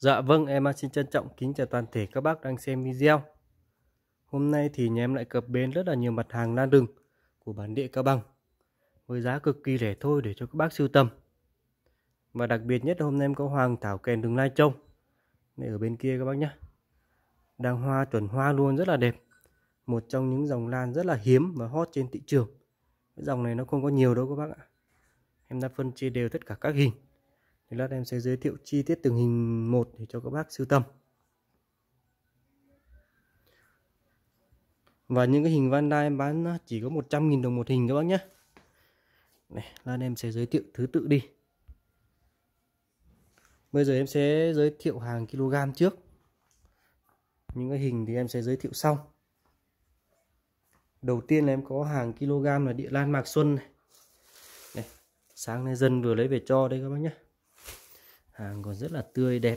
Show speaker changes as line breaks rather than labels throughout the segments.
Dạ vâng, em xin trân trọng kính chào toàn thể các bác đang xem video. Hôm nay thì nhà em lại cập bến rất là nhiều mặt hàng lan rừng của bản địa Cao Bằng với giá cực kỳ rẻ thôi để cho các bác sưu tầm. Và đặc biệt nhất hôm nay em có hoàng thảo kèn rừng Lai Châu. Đây ở bên kia các bác nhé. Đang hoa chuẩn hoa luôn, rất là đẹp. Một trong những dòng lan rất là hiếm và hot trên thị trường. Cái dòng này nó không có nhiều đâu các bác ạ. Em đã phân chia đều tất cả các hình. Thì lát em sẽ giới thiệu chi tiết từng hình một để cho các bác sưu tầm. Và những cái hình Vanda em bán chỉ có 100.000 đồng một hình các bác nhé. Này, lát em sẽ giới thiệu thứ tự đi. Bây giờ em sẽ giới thiệu hàng kg trước. Những cái hình thì em sẽ giới thiệu sau. Đầu tiên là em có hàng kg là địa lan Mạc Xuân này. Này, sáng nay dân vừa lấy về cho đây các bác nhé. Hàng còn rất là tươi đẹp.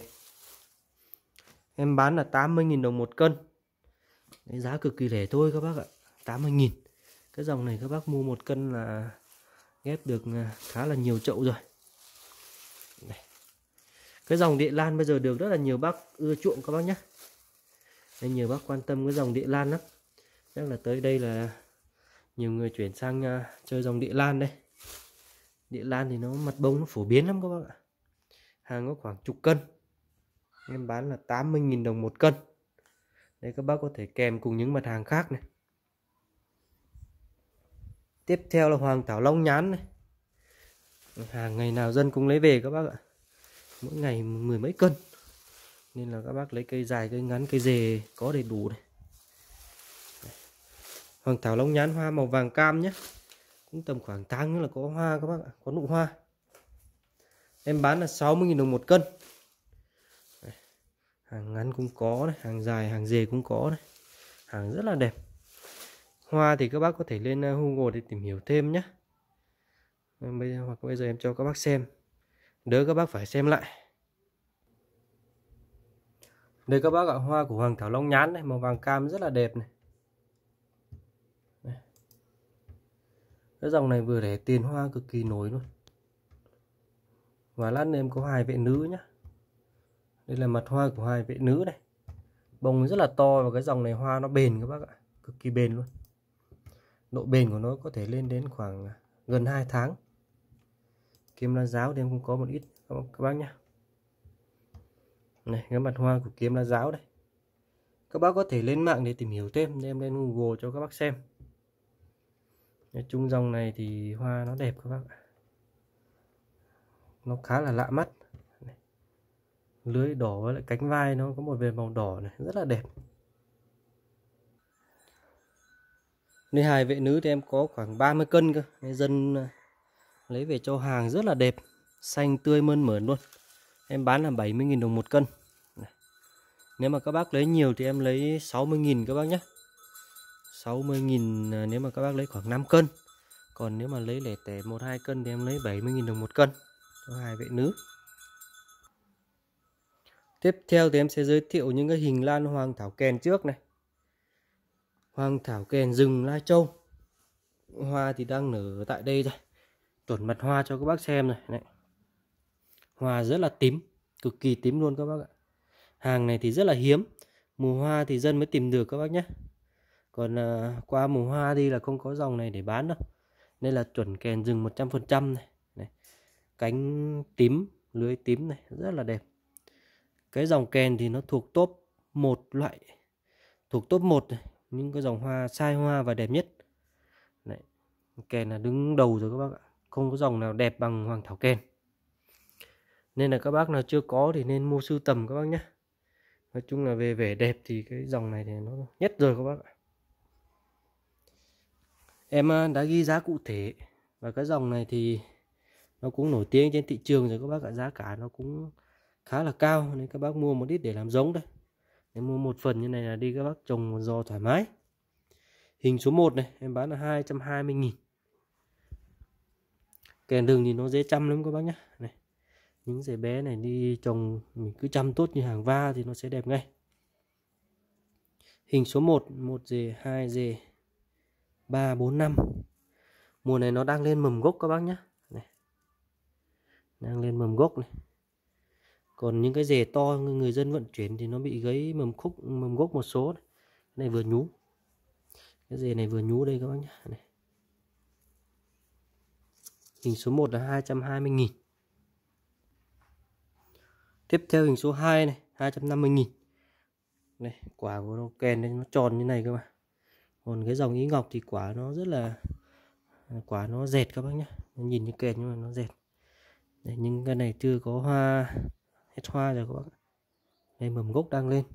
Em bán là 80.000 đồng một cân. Đấy, giá cực kỳ rẻ thôi các bác ạ, 80.000. Cái dòng này các bác mua một cân là ghép được khá là nhiều chậu rồi. Đây. Cái dòng địa lan bây giờ được rất là nhiều bác ưa chuộng các bác nhé. Đây, nhiều bác quan tâm cái dòng địa lan lắm. Chắc là tới đây là nhiều người chuyển sang chơi dòng địa lan đây. Địa lan thì nó mặt bông nó phổ biến lắm các bác ạ. Hàng có khoảng chục cân. Em bán là 80.000 đồng một cân. Đây, các bác có thể kèm cùng những mặt hàng khác này. Tiếp theo là hoàng thảo long nhán này. Hàng ngày nào dân cũng lấy về các bác ạ. Mỗi ngày mười mấy cân. Nên là các bác lấy cây dài, cây ngắn, cây rề có đầy đủ này. Hoàng thảo long nhán hoa màu vàng cam nhé. Cũng tầm khoảng tháng nữa là có hoa các bác ạ, có nụ hoa. Em bán là 60.000 đồng một cân. Hàng ngắn cũng có này, hàng dài, hàng rề cũng có này. Hàng rất là đẹp. Hoa thì các bác có thể lên Google để tìm hiểu thêm nhé. Hoặc bây giờ em cho các bác xem, đỡ các bác phải xem lại. Đây các bác ạ, hoa của hoàng thảo long nhán này, màu vàng cam rất là đẹp này. Cái dòng này vừa rẻ tiền, hoa cực kỳ nổi luôn. Và lát nữa em có hài vệ nữ nhé. Đây là mặt hoa của hài vệ nữ này. Bông rất là to và cái dòng này hoa nó bền các bác ạ, cực kỳ bền luôn. Độ bền của nó có thể lên đến khoảng gần 2 tháng. Kiếm lá giáo thì em cũng có một ít các bác nhé. Này, cái mặt hoa của kiếm lá giáo đây. Các bác có thể lên mạng để tìm hiểu thêm, em lên Google cho các bác xem. Nói chung dòng này thì hoa nó đẹp các bác ạ. Nó khá là lạ mắt. Này, lưới đỏ với lại cánh vai nó có một vệt màu đỏ này, rất là đẹp. Đây, hài vệ nữ thì em có khoảng 30 cân cơ. Dân lấy về cho hàng rất là đẹp, xanh tươi mơn mởn luôn. Em bán là 70.000 đồng một cân. Nếu mà các bác lấy nhiều thì em lấy 60.000 các bác nhé. 60.000 nếu mà các bác lấy khoảng 5 cân. Còn nếu mà lấy lẻ tẻ 1-2 cân thì em lấy 70.000 đồng một cân cho hài vệ nữ. Tiếp theo thì em sẽ giới thiệu những cái hình lan hoàng thảo kèn trước này. Hoàng thảo kèn rừng Lai Châu. Hoa thì đang nở tại đây rồi. Tuần mặt hoa cho các bác xem này. Đấy. Hoa rất là tím, cực kỳ tím luôn các bác ạ. Hàng này thì rất là hiếm. Mùa hoa thì dân mới tìm được các bác nhé. Còn qua mùa hoa đi là không có dòng này để bán đâu. Đây là chuẩn kèn rừng 100% này. Này. Cánh tím, lưới tím này, rất là đẹp. Cái dòng kèn thì nó thuộc top 1 loại. Thuộc top 1 này. Những cái dòng hoa sai hoa và đẹp nhất. Đấy. Kèn là đứng đầu rồi các bác ạ. Không có dòng nào đẹp bằng hoàng thảo kèn. Nên là các bác nào chưa có thì nên mua sưu tầm các bác nhé. Nói chung là về vẻ đẹp thì cái dòng này thì nó nhất rồi các bác ạ. Em đã ghi giá cụ thể. Và cái dòng này thì nó cũng nổi tiếng trên thị trường rồi các bác ạ. Giá cả nó cũng khá là cao. Nên các bác mua một ít để làm giống đây. Em mua một phần như này là đi các bác trồng một giò thoải mái. Hình số 1 này em bán là 220.000. Kèn rừng thì nó dễ chăm lắm các bác nhé. Này. Những rễ bé này đi trồng mình cứ chăm tốt như hàng va thì nó sẽ đẹp ngay. Hình số 1, 1 rễ, 2 rễ, 3, 4, 5. Mùa này nó đang lên mầm gốc các bác nhé. Này. Đang lên mầm gốc này. Còn những cái rễ to người dân vận chuyển thì nó bị gãy mầm gốc một số này. Cái này vừa nhú. Cái rễ này vừa nhú đây các bác nhé. Này. Hình số 1 là 220.000. Tiếp theo hình số 2 này, 250.000. Này, quả của nó kèn đây nó tròn như này cơ mà. Còn cái dòng Ý Ngọc thì quả nó dẹt các bác nhé. Nhìn như kèn nhưng mà nó dẹt. Đây, nhưng cái này chưa có hoa, hết hoa rồi các bác. Đây mầm gốc đang lên.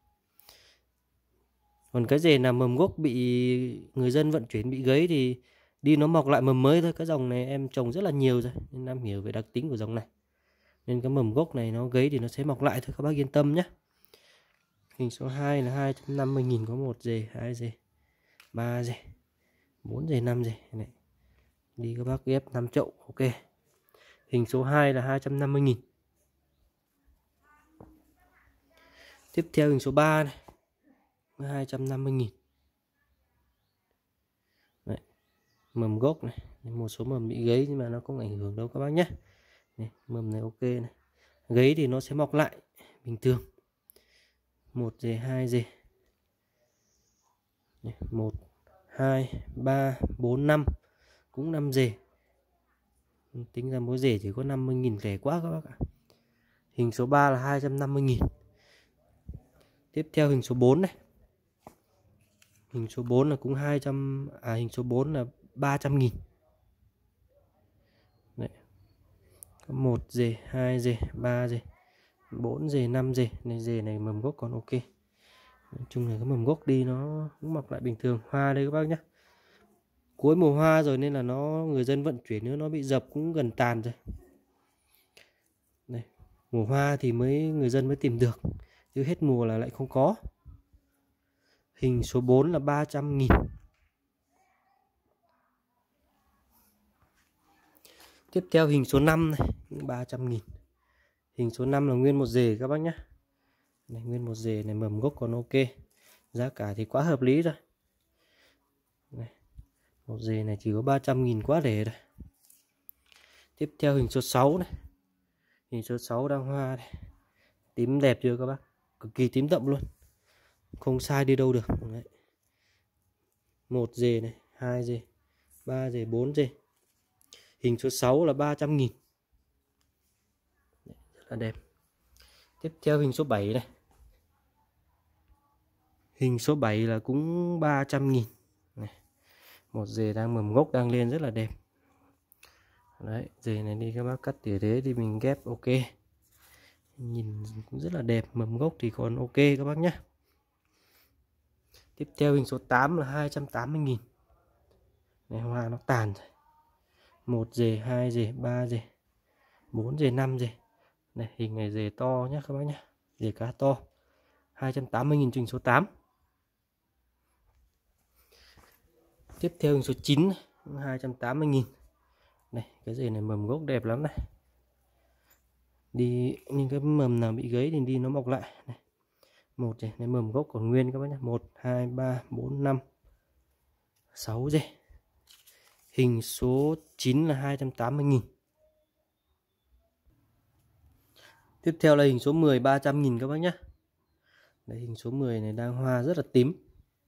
Còn cái rễ nào mầm gốc bị người dân vận chuyển bị gãy thì đi nó mọc lại mầm mới thôi. Cái dòng này em trồng rất là nhiều rồi nên em hiểu về đặc tính của dòng này. Nên cái mầm gốc này nó gãy thì nó sẽ mọc lại thôi, các bác yên tâm nhé. Hình số 2 là 250.000, có 1 rễ, 2 rễ, 3 rễ, 4 rễ, 5 rễ này. Đi các bác ghép 5 chậu, ok. Hình số 2 là 250.000. Tiếp theo hình số 3 này, 250.000. Đấy, mầm gốc này, một số mầm bị gãy nhưng mà nó không ảnh hưởng đâu các bác nhé. Này, mầm này ok này. Gãy thì nó sẽ mọc lại bình thường. 1 rễ, 2 rễ. 1 2 3 4 5, cũng 5 rễ. Tính ra mỗi rễ chỉ có 50.000, rẻ quá các bác ạ. Hình số 3 là 250.000. Tiếp theo hình số 4 này. Hình số 4 là cũng hình số 4 là 300.000. Đấy. Có 1 rễ, 2 rễ, 3 rễ, 4 rễ, 5 rễ. Này rễ này mầm gốc còn ok. Nói chung là cái mầm gốc đi nó cũng mọc lại bình thường. Hoa đây các bác nhé. Cuối mùa hoa rồi nên là người dân vận chuyển nữa, nó bị dập cũng gần tàn rồi. Đây, mùa hoa thì người dân mới tìm được, chứ hết mùa là lại không có. Hình số 4 là 300.000. Tiếp theo hình số 5 này, 300.000. Hình số 5 là nguyên một rễ các bác nhé. Này, nguyên một rễ này, mầm gốc còn ok. Giá cả thì quá hợp lý rồi. Này, một rễ này chỉ có 300.000, quá rẻ rồi. Tiếp theo hình số 6 này. Hình số 6 đang hoa này. Tím đẹp chưa các bác? Cực kỳ tím đậm luôn. Không sai đi đâu được. Đấy. 1 rễ này, 2 rễ, 3 rễ, 4 rễ. Hình số 6 là 300.000. Rất là đẹp. Tiếp theo hình số 7 này. Hình số 7 là cũng 300.000. Này. Một rễ đang mầm gốc đang lên rất là đẹp. Đấy, rễ này đi các bác cắt tỉa thế thì mình ghép ok. Nhìn cũng rất là đẹp, mầm gốc thì còn ok các bác nhé. Tiếp theo hình số 8 là 280.000. Này, hoa nó tàn rồi. 1 rễ, 2 rễ, 3 rễ, 4 rễ, 5 rễ. Này, hình này rễ to nhé các bác nhé. Rễ cá to. 280.000 trình số 8. Tiếp theo hình số 9 này, 280.000. Này, cái rễ này mầm gốc đẹp lắm này. Đi những cái mầm nào bị gãy thì đi nó mọc lại này. 1 rễ, này mầm gốc còn nguyên các bác nhé. 1 2 3 4 5 6 rễ. Hình số 9 là 280.000. Tiếp theo là hình số 10, 300.000 các bác nhé. Đây, hình số 10 này đang hoa rất là tím.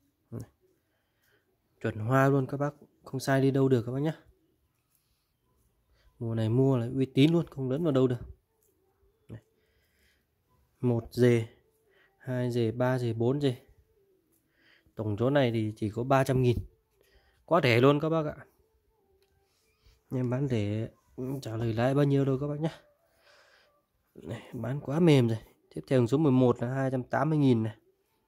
Chuẩn hoa luôn các bác, không sai đi đâu được các bác nhé. Mùa này mua là uy tín luôn, không lẫn vào đâu được. 1 rễ, 2 rễ, 3 rễ, 4 rễ. Tổng chỗ này thì chỉ có 300.000. Quá rẻ luôn các bác ạ. Nhưng bán rẻ trả lời lãi bao nhiêu đâu các bác nhé. Này, bán quá mềm rồi. Tiếp theo hình số 11 là 280.000 này.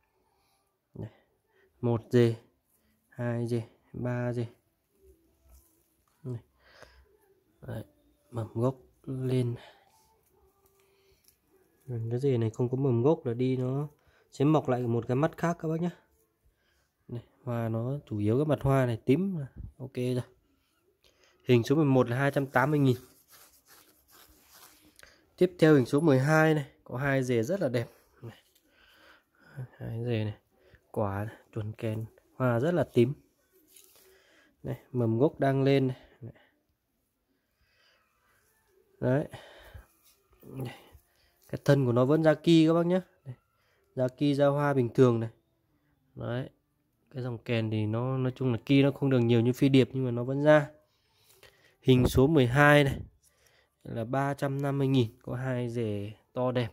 1 rễ, 2 rễ, 3 rễ. Đấy, mầm gốc lên. Cái rễ này không có mầm gốc là đi nó sẽ mọc lại một cái mắt khác các bác nhé. Này, hoa nó chủ yếu cái mặt hoa này tím là ok rồi. Hình số 11 là 280.000. Tiếp theo hình số 12 này, có 2 rễ rất là đẹp. Này. 2 rễ này, quả này, chuẩn kèn, hoa rất là tím. Này, mầm gốc đang lên này. Đấy. Cái thân của nó vẫn ra ki các bác nhé. Ra ki ra hoa bình thường này. Đấy. Cái dòng kèn thì nó nói chung là ki nó không được nhiều như phi điệp nhưng mà nó vẫn ra. Hình số 12 này là 350.000, có 2 rể to đẹp.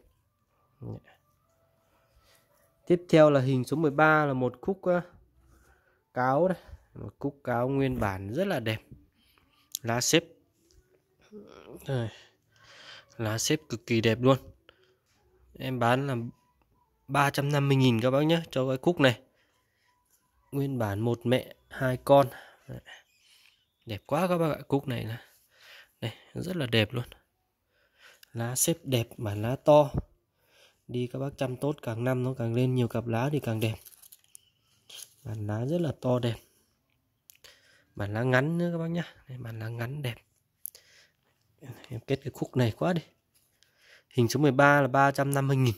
Tiếp theo là hình số 13 là một khúc cáo đây, một khúc cáo nguyên bản rất là đẹp. Lá xếp đây. Lá xếp cực kỳ đẹp luôn. Em bán là 350.000 các bác nhé cho cái khúc này. Nguyên bản một mẹ hai con. Đẹp quá các bác ạ. Cúc này là đây, rất là đẹp luôn. Lá xếp đẹp, bản lá to. Đi các bác chăm tốt, càng năm nó càng lên nhiều cặp lá thì càng đẹp. Bản lá rất là to đẹp. Bản lá ngắn nữa các bác nhá. Đây, bản lá ngắn đẹp. Em kết cái khúc này quá đi. Hình số 13 là 350.000.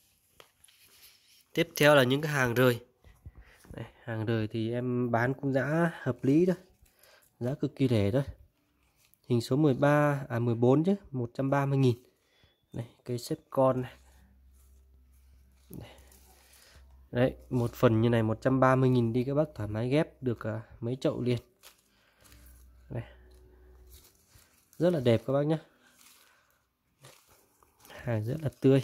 Tiếp theo là những cái hàng rời. Đây, hàng rời thì em bán cũng giá hợp lý thôi. Giá cực kỳ rẻ thôi. Hình số 14 chứ, 130.000. Đây, cây xếp con này. Đấy, một phần như này 130.000 đi các bác thoải mái ghép được mấy chậu liền. Đây. Rất là đẹp các bác nhé. Hàng rất là tươi.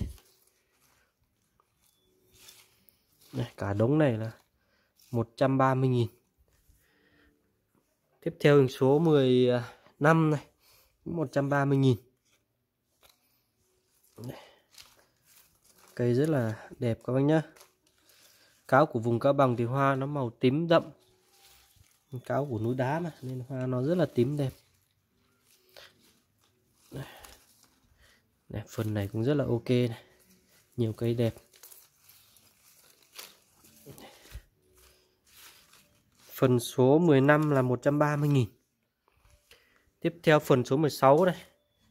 Đây, cả đống này là 130.000. Tiếp theo hình số 15 này, 130.000. Cây rất là đẹp các bác nhé. Cáo của vùng Cao Bằng thì hoa nó màu tím đậm. Cáo của núi đá mà nên hoa nó rất là tím đẹp. Đây, phần này cũng rất là ok này. Nhiều cây đẹp. Phần số 15 là 130.000. Tiếp theo phần số 16 đây.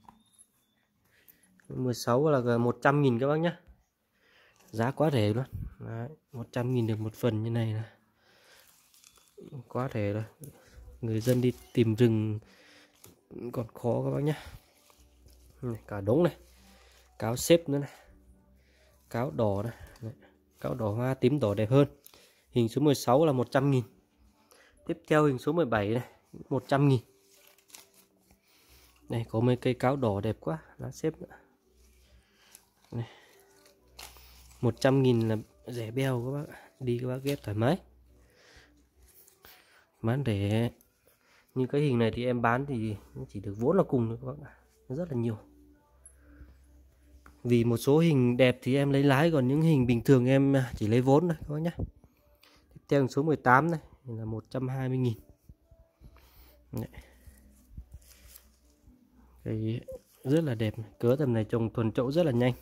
16 là 100.000 các bác nhé. Giá quá rẻ luôn. Đấy, 100.000 được một phần như này là quá rẻ rồi. Người dân đi tìm rừng còn khó các bác nhé. Cả đống này. Cáo xếp nữa này. Cáo đỏ này. Đấy, cáo đỏ hoa tím đỏ đẹp hơn. Hình số 16 là 100.000. Tiếp theo hình số 17 này, 100.000. Đây có mấy cây cáo đỏ đẹp quá, lá xếp nữa. Đây. 100.000 là rẻ beo các bác. Đi các bác ghép thoải mái. Bán rẻ. Như cái hình này thì em bán thì chỉ được vốn là cùng thôi các bác ạ. Rất là nhiều. Vì một số hình đẹp thì em lấy lái, còn những hình bình thường em chỉ lấy vốn thôi các bác nhé. Tiếp theo hình số 18 này là 120.000. Cây rất là đẹp. Cớ tầm này trồng thuần chậu rất là nhanh.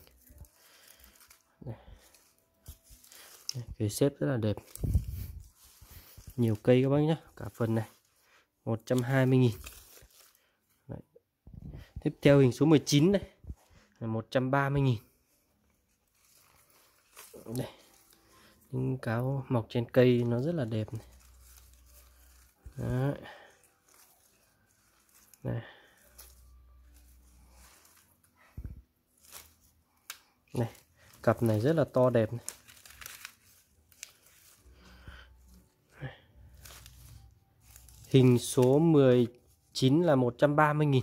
Cây xếp rất là đẹp. Nhiều cây các bác nhé. Cả phần này 120.000. Tiếp theo hình số 19 này là 130.000. Đây. Những cáo mọc trên cây nó rất là đẹp này. Đấy. Đây. Này, cặp này rất là to đẹp này. Hình số 19 là 130.000.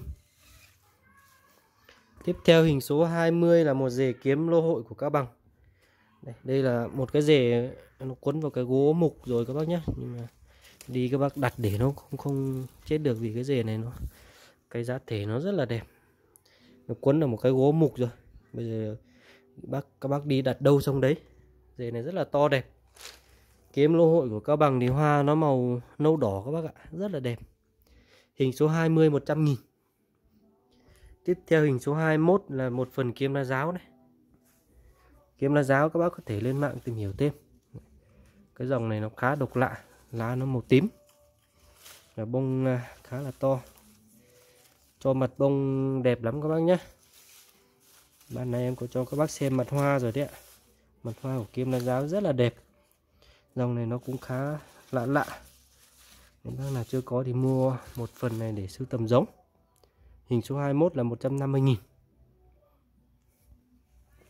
Tiếp theo hình số 20 là một rể kiếm lô hội của Cao Bằng. Đây là một cái rể nó quấn vào cái gỗ mục rồi các bác nhé. Nhưng mà đi các bác đặt để nó không chết được, vì cái rể này nó cái giá thể nó rất là đẹp. Nó quấn vào một cái gỗ mục rồi. Bây giờ các bác đi đặt đâu xong đấy. Rể này rất là to đẹp. Kiếm lô hội của Cao Bằng thì hoa nó màu nâu đỏ các bác ạ, rất là đẹp. Hình số 20 100.000. Tiếp theo hình số 21 là một phần kiếm lá giáo này. Kiếm lá giáo các bác có thể lên mạng tìm hiểu thêm. Cái dòng này nó khá độc lạ, lá nó màu tím. Và bông khá là to. Cho mặt bông đẹp lắm các bác nhé. Ban này em có cho các bác xem mặt hoa rồi đấy ạ. Mặt hoa của kiếm lá giáo rất là đẹp. Dòng này nó cũng khá lạ lạ. Nếu bác nào chưa có thì mua một phần này để sưu tầm giống. Hình số 21 là 150.000.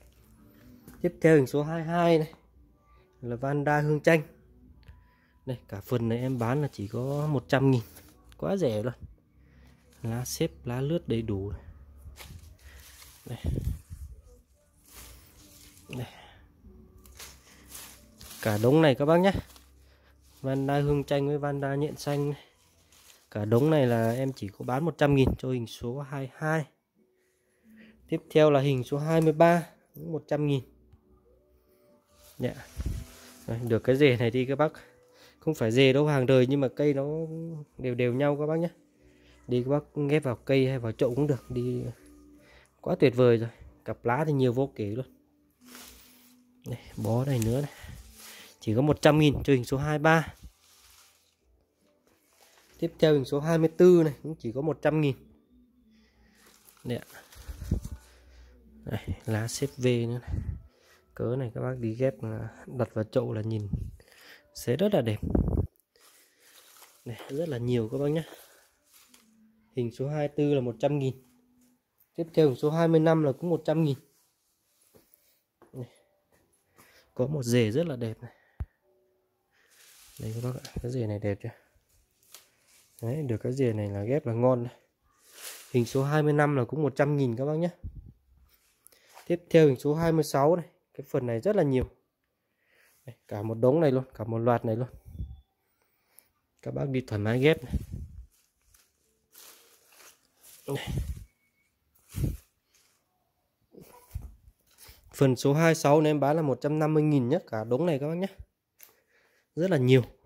Tiếp theo hình số 22 này là Vanda Hương Chanh. Đây, cả phần này em bán là chỉ có 100.000, quá rẻ luôn. Lá xếp lá lướt đầy đủ. Đây. Đây. Cả đống này các bác nhé. Vanda Hương Chanh với Vanda Nhện Xanh này. Cả đống này là em chỉ có bán 100.000 cho hình số 22. Tiếp theo là hình số 23 cũng 100.000. Dạ. Đây, được cái rễ này thì các bác, không phải rễ đâu, hàng đời nhưng mà cây nó đều đều nhau các bác nhé. Đi các bác ghép vào cây hay vào chậu cũng được, đi quá tuyệt vời rồi. Cặp lá thì nhiều vô kể luôn. Đây, bó này nữa này. Chỉ có 100.000 cho hình số 23. Tiếp theo hình số 24 này cũng chỉ có 100.000. Đây ạ. Đây, lá xếp V nữa này. Cớ này các bác đi ghép là đặt vào chậu là nhìn sẽ rất là đẹp. Này, rất là nhiều các bác nhé. Hình số 24 là 100.000. Tiếp theo hình số 25 là cũng 100.000. Có một rễ rất là đẹp này. Đây các bác ạ, cái rễ này đẹp chưa? Đấy, được cái rễ này là ghép là ngon này. Hình số 25 là cũng 100.000 các bác nhé. Tiếp theo hình số 26 này, cái phần này rất là nhiều. Đây, cả một đống này luôn, cả một loạt này luôn. Các bác đi thoải mái ghép này. Đây. Phần số 26 này em bán là 150.000 nhé, cả đống này các bác nhé. Rất là nhiều.